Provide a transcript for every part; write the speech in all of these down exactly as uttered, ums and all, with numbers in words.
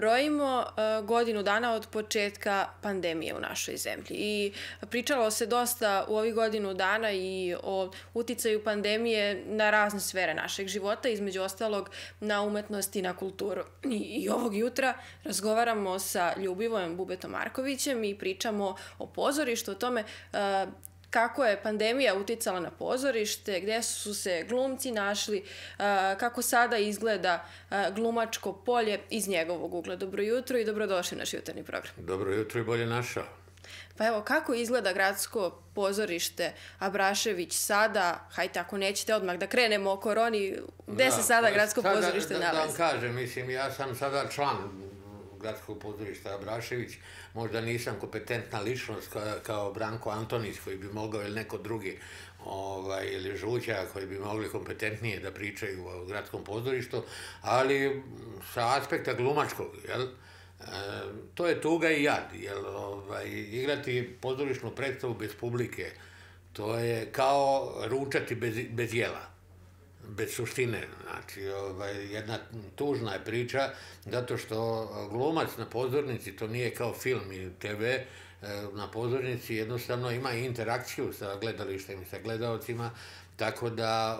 brojimo godinu dana od početka pandemije u našoj zemlji i pričalo se dosta u ovih godinu dana i o uticaju pandemije na razne sfere našeg života, između ostalog na umetnost i na kulturu. I ovog jutra razgovaramo sa Ljubivojem Bubetom Markovićem i pričamo o pozorištu, o tome kako je pandemija uticala na pozorište, gde su se glumci našli, kako sada izgleda glumačko polje iz njegovog ugla. Dobro jutro i dobrodošli u naš jutarnji program. Dobro jutro i bolje našao. Pa evo, kako izgleda gradsko pozorište Abrašević sada? Hajde, ako nećete odmah da krenemo o koroni, gde se sada gradsko pozorište nalazi? Da vam kažem, mislim, ja sam sada član gradskog pozorišta Abrašević, možda nisam kompetentna ličnost kao Branko Antonić koji bi mogao ili neko drugi ili Žuća koji bi mogli kompetentnije da pričaju o gradskom pozorištu, ali sa aspekta glumačkog, jel? To je tuga i jad, jer igrati pozorišnu predstavu bez publike, to je kao ručati bez jela, bez suštine. Znači, jedna tužna je priča, zato što glumac na pozornici, to nije kao film i te ve, na pozornici jednostavno ima interakciju sa gledalištem i sa gledalcima, tako da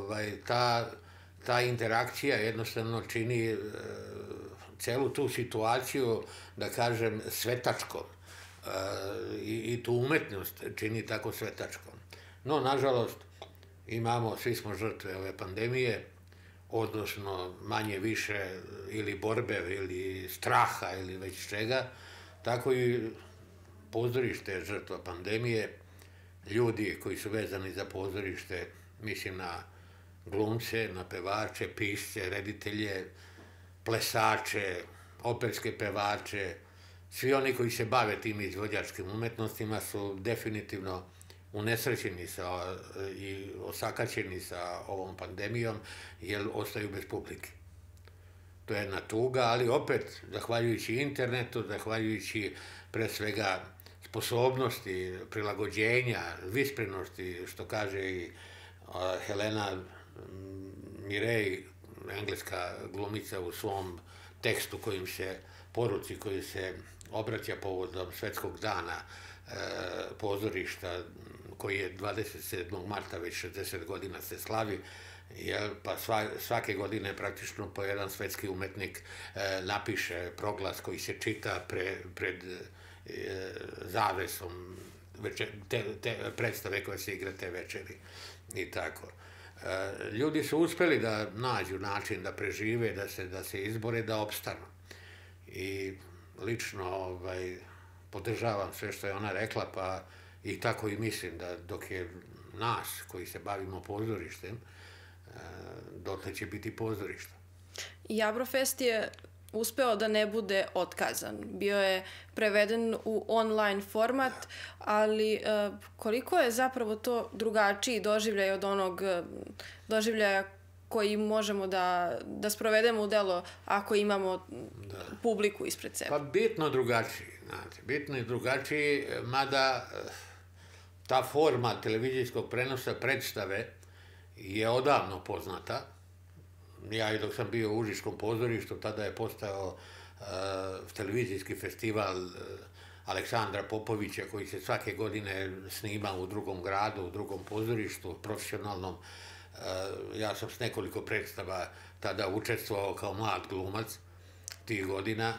ta interakcija jednostavno čini celu tu situaciju, da kažem, svetačkom i tu umetnost čini tako svetačkom. No, nažalost, imamo, svi smo žrtve ove pandemije, odnosno manje više ili borbe ili straha ili već čega, tako i pozorište je žrtva pandemije. Ljudi koji su vezani za pozorište, mislim na glumce, na pevače, pisce, reditelje, plesače, operske pevače, svi oni koji se bave tim izvođačkim umetnostima su definitivno unesrećeni i osakaćeni sa ovom pandemijom, jer ostaju bez publike. To je jedna tuga, ali opet, zahvaljujući internetu, zahvaljujući pre svega sposobnosti, prilagođenja, visprenosti, što kaže i Helena Mirej, engleska glumica, u svom tekstu kojim se, poruci koji se obraća povodom Svetskog dana pozorišta, koji je dvadeset sedmog marta, već šezdeset godina se slavi, pa svake godine praktično po jedan svetski umetnik napiše proglas koji se čita pred zavesom predstave koja se igra te večeri i tako. Ljudi su uspeli da nađu način da prežive, da se izbore, da opstanu. I lično podržavam sve što je ona rekla, pa i tako i mislim da dok je nas koji se bavimo pozorištem, dotle će biti pozorišta. I Abrofest je uspeo da ne bude otkazan. Bio je preveden u online format, ali koliko je zapravo to drugačiji doživljaj od onog doživljaja koji možemo da sprovedemo u delo ako imamo publiku ispred sebe? Pa bitno drugačiji, znate, bitno je drugačiji, mada ta forma televizijskog prenosa predstave je odavno poznata. Ja i dok sam bio u Užičkom pozorištu, tada je postao televizijski festival Aleksandra Popovića, koji se svake godine snima u drugom gradu, u drugom pozorištu, profesionalnom. Ja sam s nekoliko predstava tada učestvovao kao mlad glumac tih godina,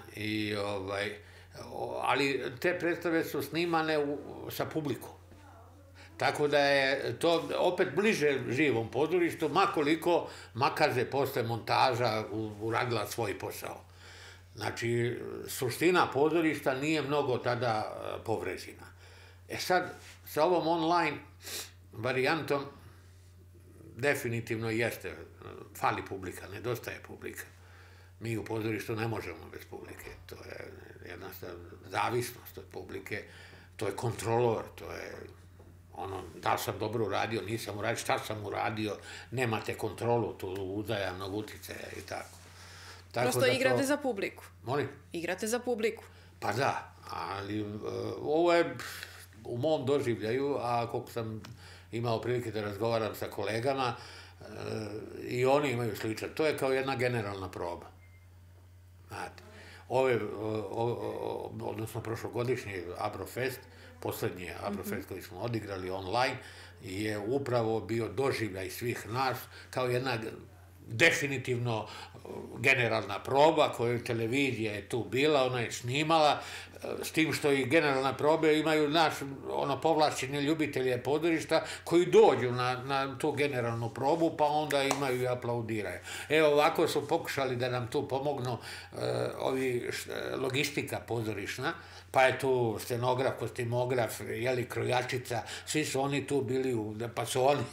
ali te predstave su snimane sa publikom. Tako da je to opet bliže živom pozorištu, makoliko Makaze posle montaža uradila svoj posao. Znači, suština pozorišta nije mnogo tada povređena. E sad, sa ovom online varijantom, definitivno jeste, fali publika, nedostaje publika. Mi u pozorištu ne možemo bez publike. To je jedna zavisnost od publike, to je kontrolor, to je ono, da li sam dobro uradio, nisam uradio, šta sam uradio, nemate kontrolu tu uzajamnog uticaja i tako. Prosto igrate za publiku. Molim? Igrate za publiku. Pa da, ali ovo je u mom doživljaju, a koliko sam imao prilike da razgovaram sa kolegama, i oni imaju sličan. To je kao jedna generalna proba. Znate, ove, odnosno prošlogodišnji Abrofest, poslednji Abrofest koji smo odigrali online, je upravo bio doživljaj svih nas kao jedna definitivno generalna proba koju televizija je tu bila, ona je snimala, s tim što i generalna probe imaju naš, ono, povlašćeni ljubitelje pozorišta koji dođu na, na tu generalnu probu, pa onda imaju i aplaudiraju. Evo, ovako su pokušali da nam tu pomognu uh, ovi št, logistika pozorišna, pa je tu scenograf, kostimograf, jeli, krojačica, svi su oni tu bili, u, pa su oni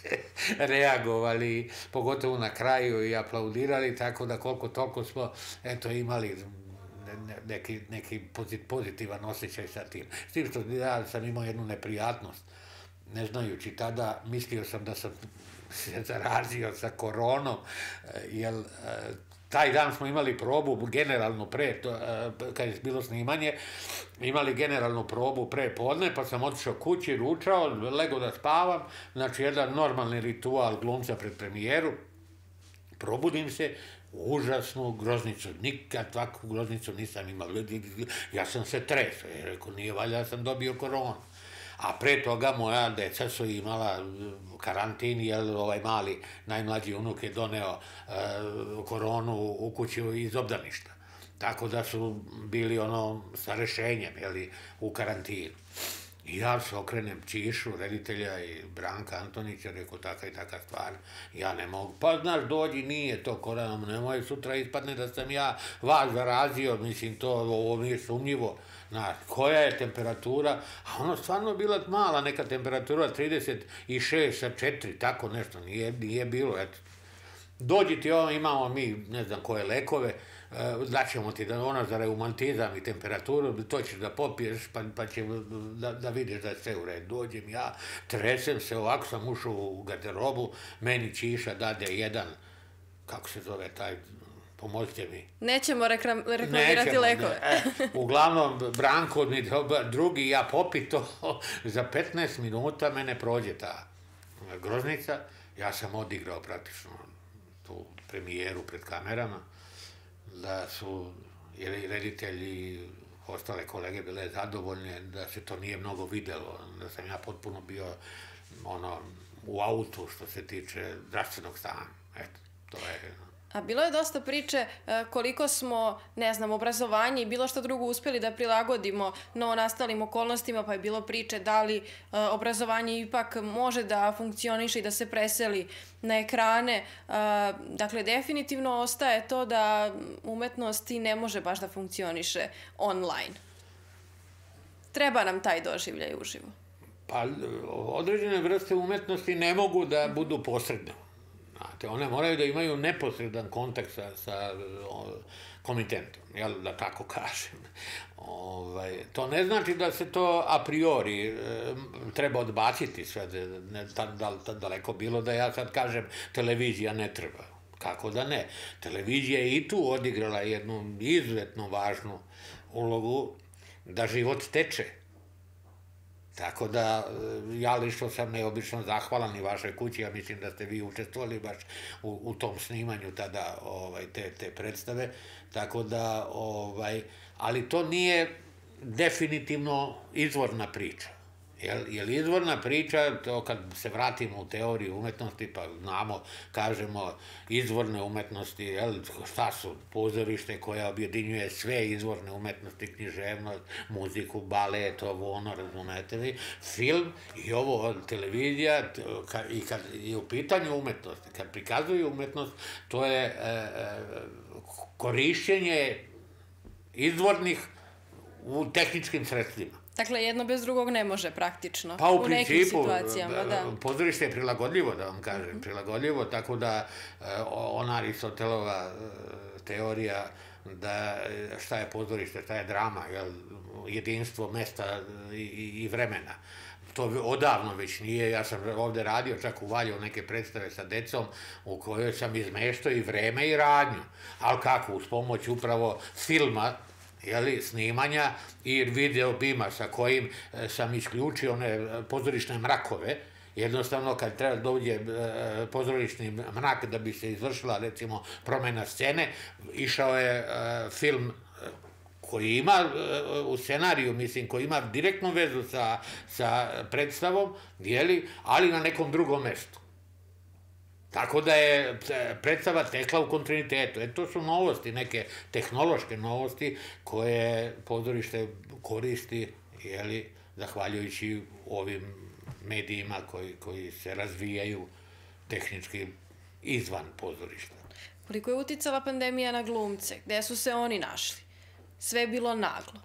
reagovali, pogotovo na kraju i aplaudirali, tako da koliko toliko smo, eto, imali neki, neki pozitivan osjećaj sa tim. S tim što ja sam imao jednu neprijatnost, ne znajući tada, mislio sam da sam se zarazio sa koronom, jer taj dan smo imali probu generalnu pre, to, kad je bilo snimanje, imali generalnu probu pre podne, pa sam otišao kući, ručao, lego da spavam, znači jedan normalni ritual glumca pred premijeru, probudim se, užasnu groznicu, nikad takvu groznicu nisam imao, ja sam se tresao, jer rekao, nije valja, ja sam dobio koronu. A pre toga moja deca su imala karantin, jer ovaj mali, najmlađi unuk je doneo e, koronu u kuću iz obdaništa. Tako da su bili ono sa rešenjem, jeli, u karantinu. I ja se okrenem Čišu, reditelja i Branka Antonića, rekao taka i taka stvar, ja ne mogu. Pa znaš, dođi, nije to korona, nemoj sutra ispadne da sam ja vas zarazio, mislim, to ovo mi je sumnjivo. Znaš, koja je temperatura, a ono stvarno bila mala neka temperatura, trideset šest sa četiri, tako nešto, nije, nije bilo, eto. Dođi ti ovo, imamo mi, ne znam koje lekove, daćemo ti da ono za reumantizam i temperaturu, to ćeš da popiješ, pa, pa će da, da vidiš da je sve u redu. Dođem ja, tresem se, ovako sam ušao u garderobu, meni Čiša dade jedan, kako se zove taj, pomozite mi. Nećemo reklam, reklamirati Nećemo, lekove. Ne. E, uglavnom, Branko mi drugi, ja popito, za petnaest minuta mene prođe ta groznica, ja sam odigrao praktično tu premijeru pred kamerama, da su i reditelji i ostale kolege bile zadovoljne, da se to nije mnogo videlo, da sam ja potpuno bio ono, u autu što se tiče zdravstvenog stanja. Eto, to je... A bilo je dosta priče koliko smo, ne znam, obrazovanje i bilo što drugo uspeli da prilagodimo novonastalim okolnostima, pa je bilo priče da li obrazovanje ipak može da funkcioniše i da se preseli na ekrane. Dakle, definitivno ostaje to da umetnost i ne može baš da funkcioniše online. Treba nam taj doživljaj uživo. Pa, određene vrste umetnosti ne mogu da budu posredne. Znate, one moraju da imaju neposredan kontakt sa, sa o, komitentom, jel, da tako kažem. Ovaj, to ne znači da se to a priori e, treba odbaciti sve, ne, da, da, da, daleko bilo da ja sad kažem televizija ne treba. Kako da ne? Televizija je i tu odigrala jednu izuzetno važnu ulogu da život teče. Tako da, ja lično sam neobično zahvalan i vašoj kući, ja mislim da ste vi učestvovali baš u, u tom snimanju tada ovaj, te, te predstave, tako da, ovaj, ali to nije definitivno izvorna priča. Jel, jel izvorna priča, to kad se vratimo u teoriju umetnosti, pa znamo, kažemo, izvorne umetnosti, jel, šta su pozorište koja objedinjuje sve izvorne umetnosti, književnost, muziku, balet, ovo, ono, razumete vi, film i ovo, televizija, i kad je u pitanju umetnosti, kad prikazuju umetnost, to je e, e, korišćenje izvornih u tehničkim sredstvima. Dakle, jedno bez drugog ne može praktično. Pa u, u principu, nekim situacijama, da. Pozorište je prilagodljivo, da vam kažem, mm-hmm. prilagodljivo, tako da ona Aristotelova teorija da šta je pozorište, šta je drama, jel, jedinstvo mesta i, i vremena. To odavno već nije, ja sam ovde radio, čak uvaljao neke predstave sa decom u kojoj sam izmeštao i vreme i radnju. Ali kako, uz pomoć upravo filma, jeli, snimanja i video bima sa kojim sam isključio one pozorišne mrakove. Jednostavno, kad treba dođe pozorišni mrak da bi se izvršila, recimo, promena scene, išao je film koji ima u scenariju, mislim, koji ima direktnu vezu sa, sa predstavom, jeli, ali na nekom drugom mestu. Tako da je predstava tekla u kontinuitetu. E, to su novosti, neke tehnološke novosti koje pozorište koristi, jeli, zahvaljujući ovim medijima koji, koji se razvijaju tehnički izvan pozorišta. Koliko je uticala pandemija na glumce? Gde su se oni našli? Sve je bilo naglo.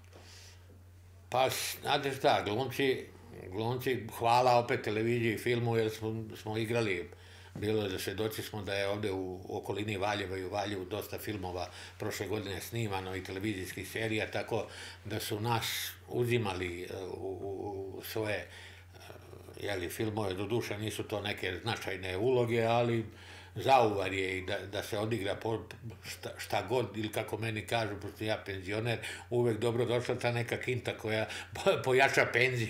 Pa, znate šta, glumci, glumci, hvala opet televiziji i filmu, jer smo, smo igrali, bilo je da svedoci smo da je ovde u okolini Valjeva i u Valjevu dosta filmova prošle godine snimano i televizijskih serija, tako da su nas uzimali u, u svoje jeli, filmove, doduše nisu to neke značajne uloge, ali zauvar je i da, da se odigra po, šta, šta god, ili kako meni kažu, pošto ja penzioner, uvek dobro došla ta neka kinta koja pojača penziju.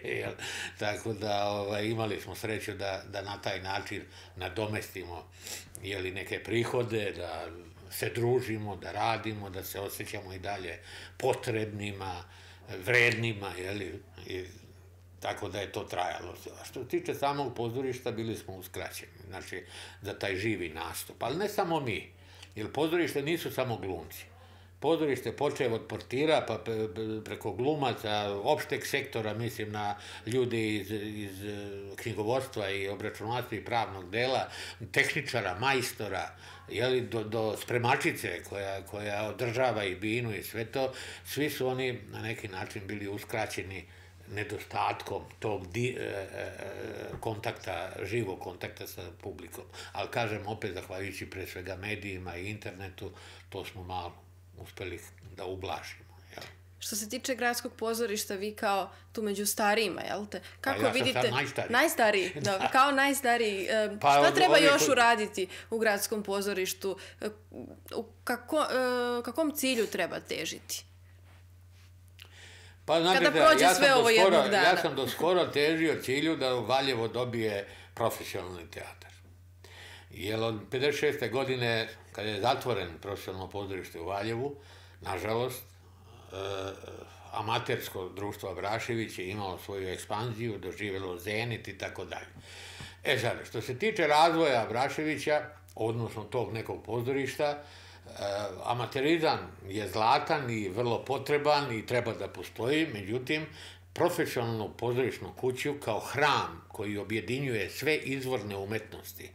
Tako da ovaj, imali smo sreću da, da na taj način nadomestimo jeli, neke prihode, da se družimo, da radimo, da se osjećamo i dalje potrebnima, vrednima, jeli, i tako da je to trajalo. A što se tiče samog pozorišta, bili smo uskraćeni, znači, za taj živi nastup. Ali ne samo mi, jer pozorište nisu samo glumci. Pozorište počev od portira, pa preko glumaca, opšteg sektora, mislim na ljude iz, iz knjigovodstva i obračunarstva i pravnog dela, tehničara, majstora, jeli, do, do spremačice koja, koja održava i binu i sve to, svi su oni na neki način bili uskraćeni nedostatkom tog di, e, kontakta, živog kontakta sa publikom. Ali kažem, opet, zahvaljujući pre svega medijima i internetu, to smo malo uspeli da ublažimo. Jel? Što se tiče gradskog pozorišta, vi kao tu među starijima, jel te? Kako ja vidite? sam sad najstariji. Najstariji, da. da. Kao najstariji. Pa, šta treba još koji... uraditi u gradskom pozorištu? U kako, kakvom cilju treba težiti? Pa, znate, kada prođe ja sve ovo jednog dana. Ja sam do skoro težio cilju da Valjevo dobije profesionalni teatar. Jer od pedeset šeste godine, kada je zatvoren profesionalno pozorište u Valjevu, nažalost, e, amatersko društvo Abrašević je imalo svoju ekspanziju, doživjelo Zenit i tako dalje. E sad, što se tiče razvoja Abraševića, odnosno tog nekog pozorišta, amaterizam je zlatan i vrlo potreban i treba da postoji, međutim, profesionalnu pozorišnu kuću kao hram koji objedinjuje sve izvorne umetnosti,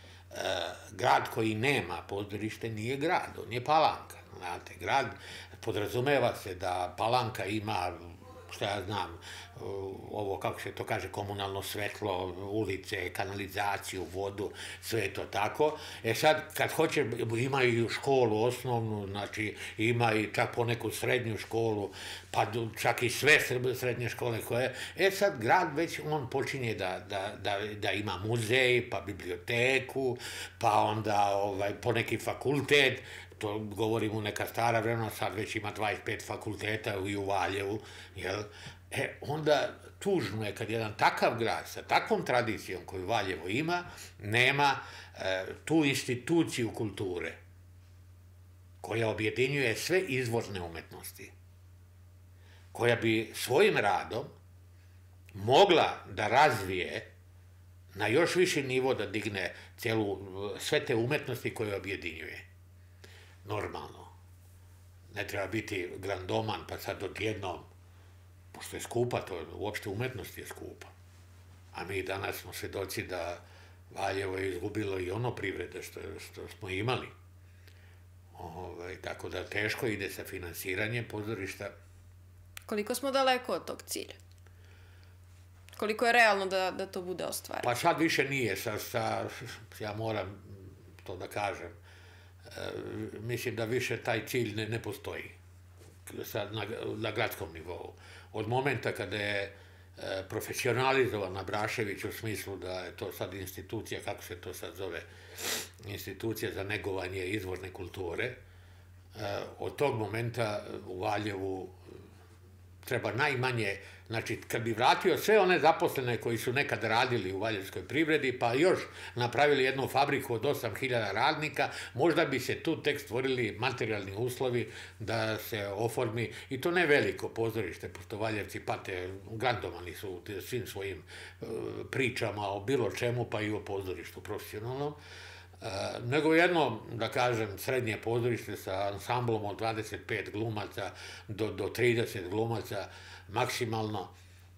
grad koji nema pozorište nije grad, on je Palanka. Znate, grad podrazumeva se da Palanka ima, šta ja znam, ovo, kako se to kaže, komunalno svetlo, ulice, kanalizaciju, vodu, sve je to tako. E sad, kad hoće, imaju školu osnovnu, znači ima i čak poneku srednju školu, pa čak i sve srednje škole koje, e sad grad već on počinje da, da, da, da ima muzej, pa biblioteku, pa onda ovaj, poneki fakultet, to govorim u neka stara vremena, sad već ima dvadeset pet fakulteta i u Valjevu, jel? E, onda tužno je kad jedan takav grad sa takvom tradicijom koju Valjevo ima, nema e, tu instituciju kulture koja objedinjuje sve izvorne umetnosti, koja bi svojim radom mogla da razvije na još viši nivo, da digne celu, sve te umetnosti koje objedinjuje. Normalno. Ne treba biti grandoman, pa sad odjednom, pošto je skupa, to uopšte umetnost je skupa. A mi danas smo svedoci da Valjevo je izgubilo i ono privrede što, što smo imali. Ove, tako da teško ide sa finansiranjem pozorišta. Koliko smo daleko od tog cilja? Koliko je realno da, da to bude ostvareno? Pa sad više nije. Sa, sa, ja moram to da kažem. E, mislim da više taj cilj ne, ne postoji sad na, na gradskom nivou. Od momenta kada je e, profesionalizovan Abrašević u smislu da je to sad institucija, kako se to sad zove, institucija za negovanje izvorne kulture, e, od tog momenta u Valjevu treba najmanje, znači kad bi vratio sve one zaposlene koji su nekad radili u valjevskoj privredi, pa još napravili jednu fabriku od osam hiljada radnika, možda bi se tu tek stvorili materijalni uslovi da se oformi, i to ne veliko pozorište, pošto Valjevci pate, grandomani su u svim svojim pričama o bilo čemu, pa i o pozorištu profesionalnom, nego jedno, da kažem, srednje pozorište sa ansamblom od dvadeset pet glumaca do trideset glumaca maksimalno,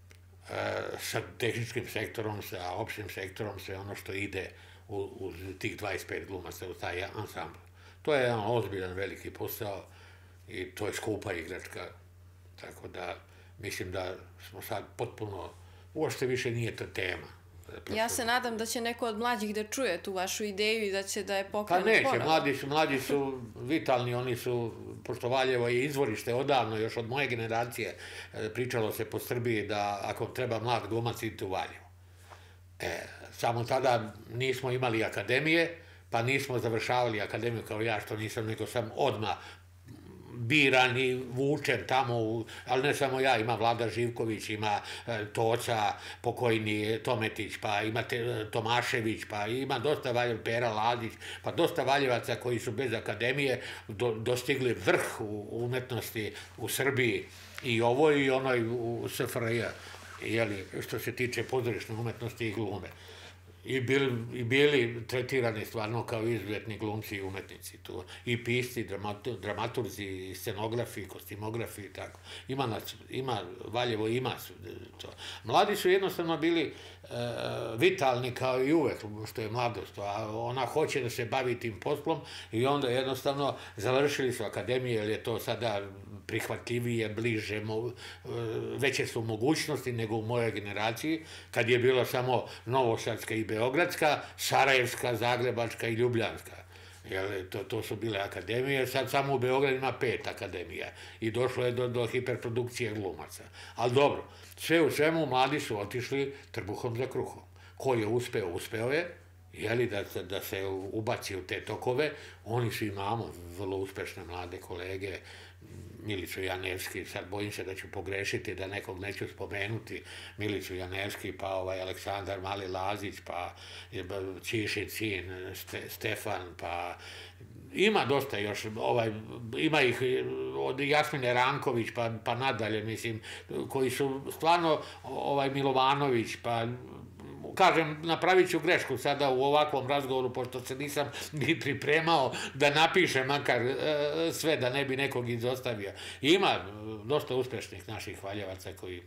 sa tehničkim sektorom, sa opštim sektorom, sve ono što ide uz tih dvadeset pet glumaca u taj ansambl. To je jedan ozbiljan veliki posao i to je skupa igračka, tako da mislim da smo sad potpuno, uopšte više nije to tema. Ja se nadam da će neko od mlađih da čuje tu vašu ideju i da će da je pokrenu ponovo. Pa ponovo. neće, mlađi su vitalni, oni su, pošto Valjevo je izvorište odavno, još od moje generacije, pričalo se po Srbiji da ako treba mlad glumac idite u Valjevo. Samo tada nismo imali akademije, pa nismo završavali akademiju kao ja, što nisam, nego sam odmah biran i vučen tamo, ali ne samo ja, ima Vlada Živković, ima Toca, pokojni Tometić, pa imate Tomašević, pa ima dosta Valjevaca, Pera Ladić, pa dosta Valjevaca koji su bez akademije dostigli vrh umetnosti u Srbiji, i ovoj i onoj u S F R J, što se tiče pozorišne umetnosti i glume. I bili tretirani stvarno kao izuzetni glumci i umetnici tu. I pisci, dramaturzi, scenografi, kostimografi i tako. Ima, Valjevo ima to. Mladi su jednostavno bili vitalni kao i uvek, što je mladost. A ona hoće da se bavi tim poslom i onda jednostavno završili su akademije, jer je to sada prihvatljivije, bliže, veće su mogućnosti nego u mojoj generaciji, kad je bilo samo Novosadska i Beogradska, Sarajevska, Zagrebačka i Ljubljanska. To su bile akademije, sad samo u Beogradu ima pet akademija i došlo je do hiperprodukcije glumaca. Ali dobro, sve u svemu mladi su otišli trbuhom za kruhom. Ko je uspeo, uspeo je, da se ubaci u te tokove. Oni su, imamo vrlo uspešne mlade kolege, Milicu Janevski, sad bojim se da ću pogrešiti, da nekog neću spomenuti, Milicu Janevski, pa Aleksandar Mali Lazić, pa Čišin sin, Stefan, pa ima dosta još, ima ih od Jasmine Ranković pa nadalje, mislim, koji su stvarno, Milovanović, pa kažem, napravit ću grešku sada u ovakvom razgovoru, pošto se nisam ni pripremao da napišem makar sve, da ne bi nekog izostavio. Ima dosta uspešnih naših Valjevaca koji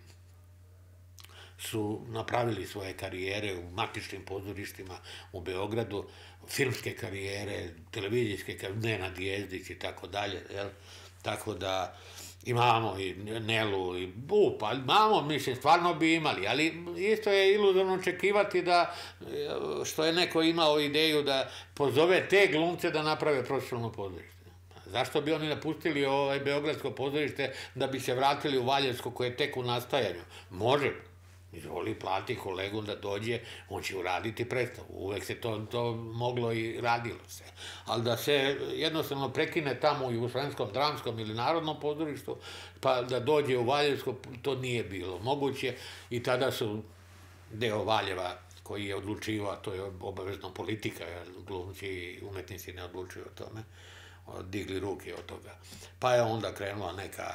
su napravili svoje karijere u matičnim pozorištima u Beogradu, filmske karijere, televizijske karijere, Nenad Jezdić i tako dalje, tako da imamo i Nelu i Bupa, imamo, mislim, stvarno bi imali, ali isto je iluzorno očekivati da, što je neko imao ideju da pozove te glumce da naprave profesionalno pozorište. Zašto bi oni napustili ovaj beogradsko pozorište da bi se vratili u Valjevsko koje je tek u nastajanju? Može, izvoli, plati kolegu da dođe, on će uraditi predstavu. Uvek se to moglo i radilo se. Ali da se jednostavno prekine tamo u Jugoslovenskom dramskom ili narodnom pozorištu, pa da dođe u Valjevsko, to nije bilo moguće i tada su deo Valjeva koji je odlučivao, to je obavezno politika, glumci i umetnici ne odlučuju o tome, digli ruke od toga. Pa je onda krenula neka,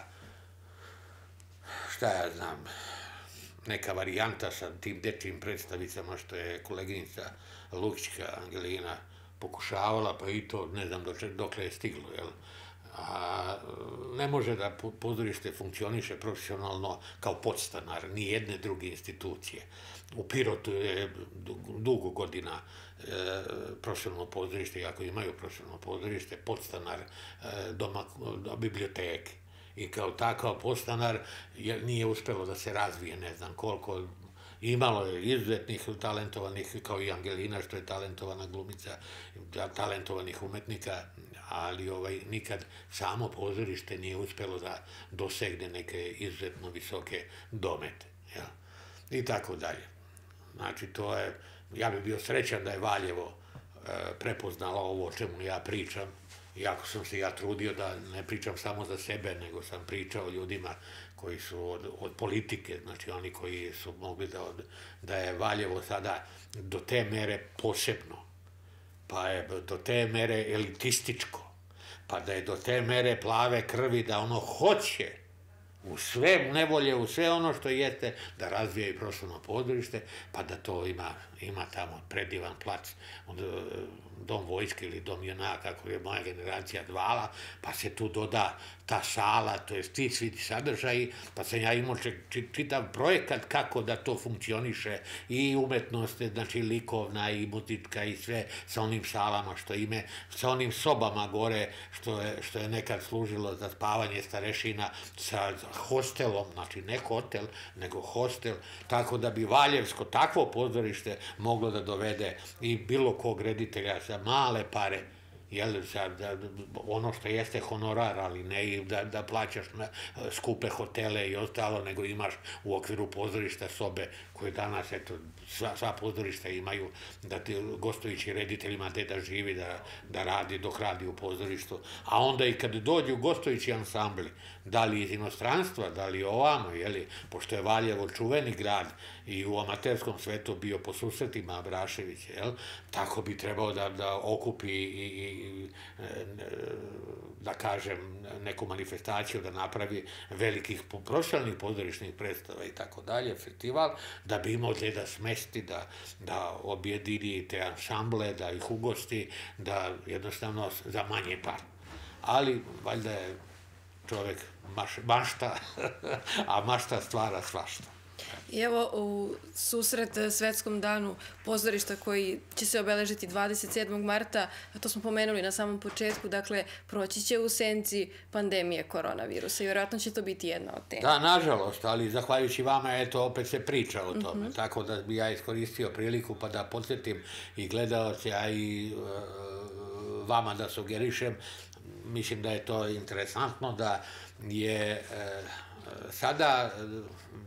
šta ja znam, neka varijanta sa tim dečijim predstavicama što je koleginica Lukićka Angelina pokušavala, pa i to ne znam dokle je stiglo, jel? Ne može da pozorište funkcioniše profesionalno kao podstanar ni jedne druge institucije. U Pirotu je dugo godina profesionalno pozorište, iako imaju profesionalno pozorište, podstanar biblioteke. I kao takav podstanar nije uspelo da se razvije, ne znam koliko. Imalo je izuzetnih talentovanih, kao i Angelina, što je talentovana glumica, talentovanih umetnika, ali nikad samo pozorište nije uspelo da dosegne neke izuzetno visoke domete. I tako dalje. Znači, to je, ja bih bio srećan da je Valjevo prepoznalo ovo o čemu ja pričam iako sam se ja trudio da ne pričam samo za sebe, nego sam pričao o ljudima koji su od, od politike, znači oni koji su mogli da, od, da je Valjevo sada do te mere posebno, pa je do te mere elitističko, pa da je do te mere plave krvi da ono hoće u sve nevolje, u sve ono što jeste, da razvije i prostorno pozorište, pa da to ima, ima tamo predivan plac, dom vojske ili dom junaka, kako je moja generacija zvala, pa se tu doda ta sala, to je ti svi sadržaji, pa sam ja imao čitav projekat kako da to funkcioniše, i umetnost, znači likovna i muzička i sve, sa onim salama što ime, sa onim sobama gore, što je, što je nekad služilo za spavanje starešina, sa hostelom, znači ne hotel, nego hostel, tako da bi Valjevsko takvo pozorište moglo da dovede i bilo kog reditelja za male pare, jel, za, da, ono što jeste honorar, ali ne i da, da plaćaš na skupe hotele i ostalo, nego imaš u okviru pozorišta sobe koje danas, eto, sva, sva pozorišta imaju, da ti gostujući reditelj ima gde da živi, da, da radi dok radi u pozorištu, a onda i kad dođu gostujući ansambli, da li iz inostranstva, da li ovamo, jeli, pošto je Valjevo čuveni grad i u amaterskom svetu bio po susretima Abrašević, jel, tako bi trebao da, da okupi i, i da kažem, neku manifestaciju, da napravi velikih profesionalnih pozorišnih predstava i tako dalje, festival, da bi imao gde da smesti, da, da objedini te ansamble, da ih ugosti, da jednostavno za manje par. Ali, valjda je čovek maš, mašta, a mašta stvara svašta. I evo, u susret Svetskom danu pozorišta koji će se obeležiti dvadeset sedmog marta, a to smo pomenuli na samom početku, dakle, proći će u senci pandemije koronavirusa i vjerojatno će to biti jedna od tema. Da, nažalost, ali zahvaljujući vama, eto, opet se priča o tome, mm-hmm. tako da bi ja iskoristio priliku pa da podsjetim i gledaoce, a i uh, vama da sugerišem, mislim da je to interesantno, da je uh, sada uh,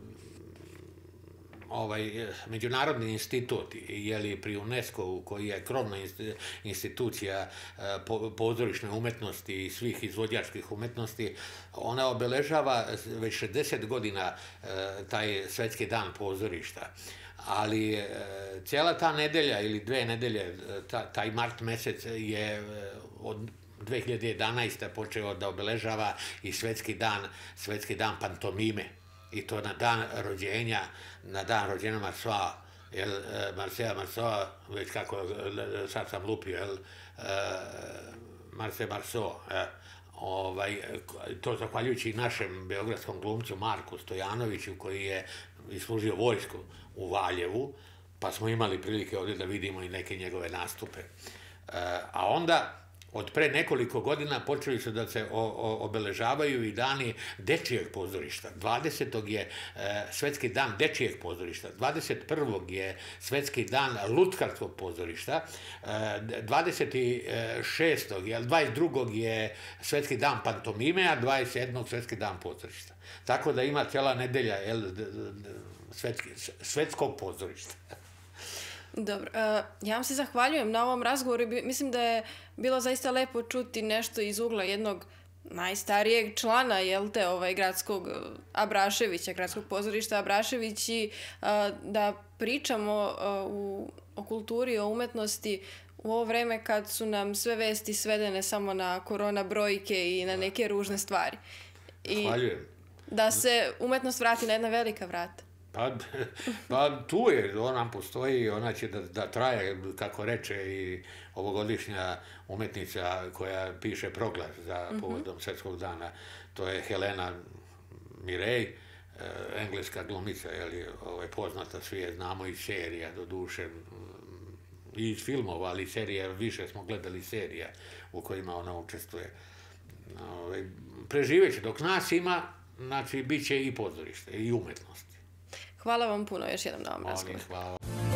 ovaj međunarodni institut, jeli, pri UNESCO-u, koji je krovna institucija pozorišne umetnosti i svih izvođačkih umetnosti, ona obeležava već šezdeset godina taj Svetski dan pozorišta. Ali cijela ta nedelja ili dve nedelje, taj mart mesec je od dve hiljade jedanaeste. počeo da obeležava i Svetski dan, Svetski dan pantomime. I to na dan rođenja, na dan rođenja Marsoa, jel, Marseja Marsoa, već kako, sad sam lupio, jel, Marse Marceau, ovaj, to zahvaljujući našem beogradskom glumcu Marku Stojanoviću, koji je islužio vojsku u Valjevu, pa smo imali prilike ovdje da vidimo i neke njegove nastupe. A onda, od pre nekoliko godina počeli su da se o, o, obeležavaju i dani dečijeg pozorišta. dvadesetog je e, Svetski dan dečijeg pozorišta, dvadeset prvog je Svetski dan lutkarskog pozorišta, e, dvadeset šestog je, dvadeset drugog je Svetski dan pantomime, a dvadeset sedmog Svetski dan pozorišta. Tako da ima cijela nedelja, jel, svetski, svetskog pozorišta. Dobro, ja vam se zahvaljujem na ovom razgovoru. Mislim da je bilo zaista lepo čuti nešto iz ugla jednog najstarijeg člana, jel te, ovaj, gradskog Abraševića, gradskog pozorišta Abrašević, i da pričamo u, o kulturi, o umetnosti u ovo vreme kad su nam sve vesti svedene samo na korona brojke i na neke ružne stvari. I zahvaljujem. Da se umetnost vrati na jedna velika vrata. Pa, pa tu je, ona postoji, ona će da, da traje, kako reče i ovogodišnja umetnica koja piše proglas za povodom Svetskog dana, to je Helena Mirej, engleska glumica, je ovaj, poznata, svi je znamo iz serija, do duše, i iz filmova, ali serija, više smo gledali serija u kojima ona učestvuje. Ovaj, preživeće, dok nas ima, znači, bit će i pozorište, i umetnost. Hvala vam puno još jednom na ovom razgovoru. Hvala.